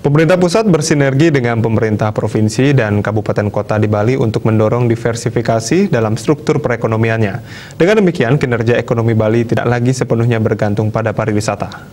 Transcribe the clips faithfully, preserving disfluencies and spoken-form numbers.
Pemerintah pusat bersinergi dengan pemerintah provinsi dan kabupaten kota di Bali untuk mendorong diversifikasi dalam struktur perekonomiannya. Dengan demikian, kinerja ekonomi Bali tidak lagi sepenuhnya bergantung pada pariwisata.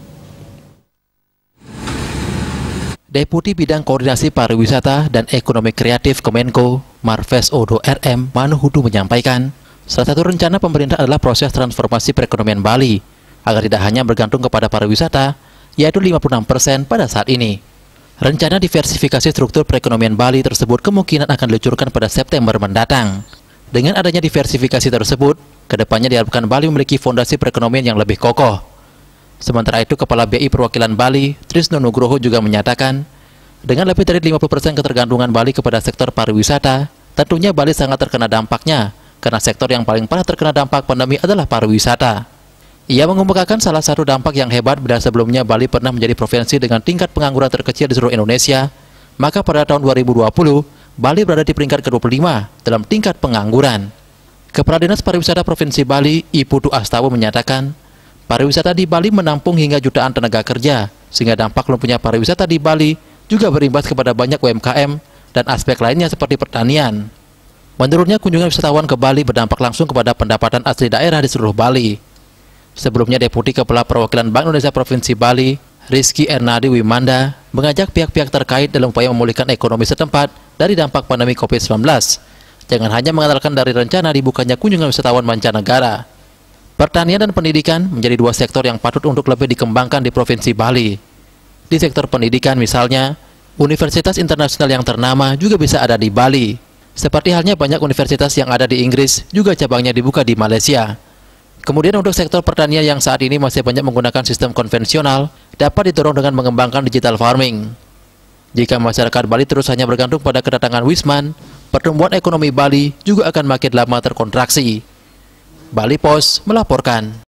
Deputi Bidang Koordinasi Pariwisata dan Ekonomi Kreatif Kemenko, Marves Odo R M Manuhudu menyampaikan, salah satu rencana pemerintah adalah proses transformasi perekonomian Bali, agar tidak hanya bergantung kepada pariwisata, yaitu lima puluh enam persen pada saat ini. Rencana diversifikasi struktur perekonomian Bali tersebut kemungkinan akan diluncurkan pada September mendatang. Dengan adanya diversifikasi tersebut, kedepannya diharapkan Bali memiliki fondasi perekonomian yang lebih kokoh. Sementara itu, Kepala B I Perwakilan Bali, Trisno Nugroho juga menyatakan, dengan lebih dari lima puluh persen ketergantungan Bali kepada sektor pariwisata, tentunya Bali sangat terkena dampaknya, karena sektor yang paling parah terkena dampak pandemi adalah pariwisata. Ia mengemukakan salah satu dampak yang hebat bila sebelumnya Bali pernah menjadi provinsi dengan tingkat pengangguran terkecil di seluruh Indonesia, maka pada tahun dua ribu dua puluh, Bali berada di peringkat ke dua puluh lima dalam tingkat pengangguran. Kepala Dinas Pariwisata Provinsi Bali, I Putu Astawa menyatakan, pariwisata di Bali menampung hingga jutaan tenaga kerja, sehingga dampak lumpuhnya pariwisata di Bali juga berimbas kepada banyak U M K M dan aspek lainnya seperti pertanian. Menurutnya, kunjungan wisatawan ke Bali berdampak langsung kepada pendapatan asli daerah di seluruh Bali. Sebelumnya, Deputi Kepala Perwakilan Bank Indonesia Provinsi Bali, Rizky Ernadi Wimanda, mengajak pihak-pihak terkait dalam upaya memulihkan ekonomi setempat dari dampak pandemi COVID sembilan belas. Jangan hanya mengandalkan dari rencana dibukanya kunjungan wisatawan mancanegara. Pertanian dan pendidikan menjadi dua sektor yang patut untuk lebih dikembangkan di Provinsi Bali. Di sektor pendidikan misalnya, universitas internasional yang ternama juga bisa ada di Bali. Seperti halnya banyak universitas yang ada di Inggris, juga cabangnya dibuka di Malaysia. Kemudian untuk sektor pertanian yang saat ini masih banyak menggunakan sistem konvensional, dapat didorong dengan mengembangkan digital farming. Jika masyarakat Bali terus hanya bergantung pada kedatangan Wisman, pertumbuhan ekonomi Bali juga akan makin lama terkontraksi. Bali Post melaporkan.